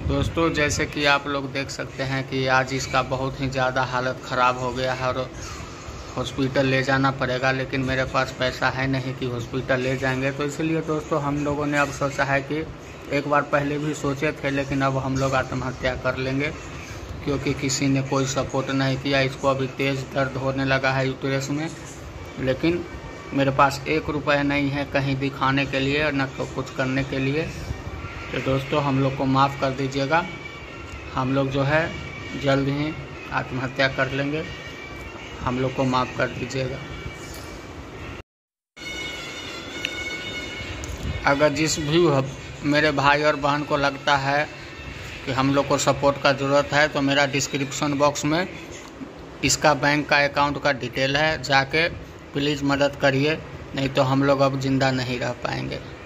दोस्तों जैसे कि आप लोग देख सकते हैं कि आज इसका बहुत ही ज़्यादा हालत ख़राब हो गया है और हॉस्पिटल ले जाना पड़ेगा, लेकिन मेरे पास पैसा है नहीं कि हॉस्पिटल ले जाएंगे। तो इसलिए दोस्तों हम लोगों ने अब सोचा है कि एक बार पहले भी सोचे थे, लेकिन अब हम लोग आत्महत्या कर लेंगे क्योंकि किसी ने कोई सपोर्ट नहीं किया। इसको अभी तेज़ दर्द होने लगा है यूट्रस में, लेकिन मेरे पास 1 रुपया नहीं है कहीं दिखाने के लिए और न कुछ करने के लिए। तो दोस्तों हम लोग को माफ़ कर दीजिएगा, हम लोग जो है जल्द ही आत्महत्या कर लेंगे, हम लोग को माफ़ कर दीजिएगा। अगर जिस भी मेरे भाई और बहन को लगता है कि हम लोग को सपोर्ट का ज़रूरत है तो मेरा डिस्क्रिप्शन बॉक्स में इसका बैंक का अकाउंट का डिटेल है, जाके प्लीज़ मदद करिए, नहीं तो हम लोग अब ज़िंदा नहीं रह पाएंगे।